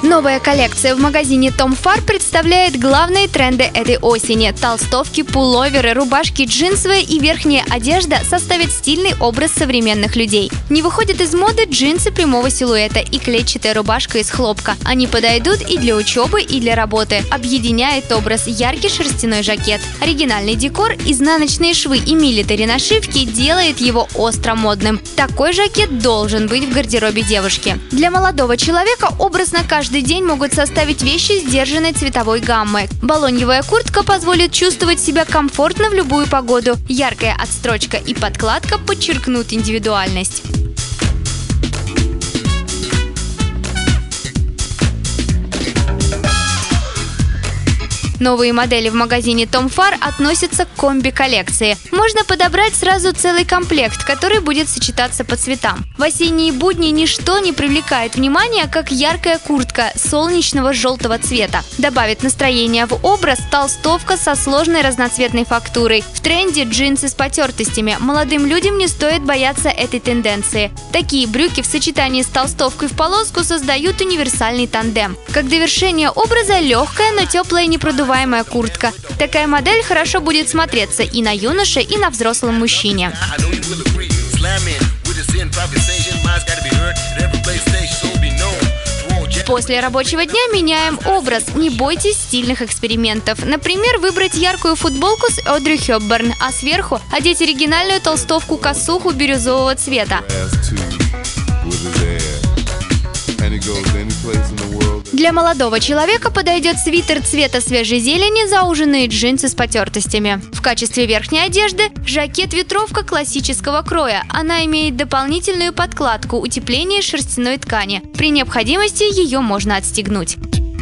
Новая коллекция в магазине Tom Ford представляет главные тренды этой осени. Толстовки, пуловеры, рубашки, джинсовая и верхняя одежда составят стильный образ современных людей. Не выходят из моды джинсы прямого силуэта и клетчатая рубашка из хлопка. Они подойдут и для учебы, и для работы. Объединяет образ яркий шерстяной жакет. Оригинальный декор, изнаночные швы и милитари нашивки делает его остро модным. Такой жакет должен быть в гардеробе девушки. Для молодого человека образ на каждый день могут составить вещи сдержанной цветовой гаммы. Балоньевая куртка позволит чувствовать себя комфортно в любую погоду. Яркая отстрочка и подкладка подчеркнут индивидуальность. Новые модели в магазине Tom Ford относятся к комби-коллекции. Можно подобрать сразу целый комплект, который будет сочетаться по цветам. В осенние будни ничто не привлекает внимания, как яркая куртка солнечного желтого цвета. Добавит настроение в образ толстовка со сложной разноцветной фактурой. В тренде джинсы с потертостями. Молодым людям не стоит бояться этой тенденции. Такие брюки в сочетании с толстовкой в полоску создают универсальный тандем. Как довершение образа легкая, но теплая непродуваемая куртка. Такая модель хорошо будет смотреться и на юноше, и на взрослом мужчине. После рабочего дня меняем образ. Не бойтесь стильных экспериментов. Например, выбрать яркую футболку с Одри Хепберн, а сверху одеть оригинальную толстовку-косуху бирюзового цвета. Для молодого человека подойдет свитер цвета свежей зелени, зауженные джинсы с потертостями. В качестве верхней одежды жакет-ветровка классического кроя. Она имеет дополнительную подкладку утепления шерстяной ткани. При необходимости ее можно отстегнуть.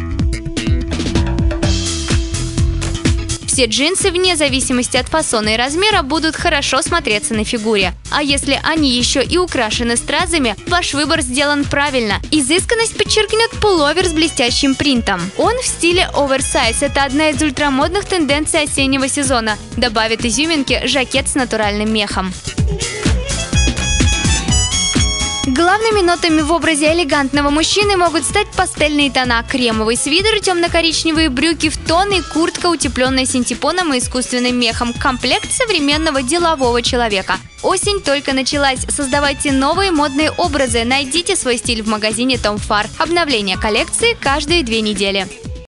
Все джинсы, вне зависимости от фасона и размера, будут хорошо смотреться на фигуре. А если они еще и украшены стразами, ваш выбор сделан правильно. Изысканность подчеркнет пуловер с блестящим принтом. Он в стиле оверсайз. Это одна из ультрамодных тенденций осеннего сезона. Добавит изюминки жакет с натуральным мехом. Главными нотами в образе элегантного мужчины могут стать пастельные тона: кремовый свитер, темно-коричневые брюки в тон и куртка, утепленная синтепоном и искусственным мехом. Комплект современного делового человека. Осень только началась. Создавайте новые модные образы. Найдите свой стиль в магазине Tom Ford. Обновление коллекции каждые 2 недели.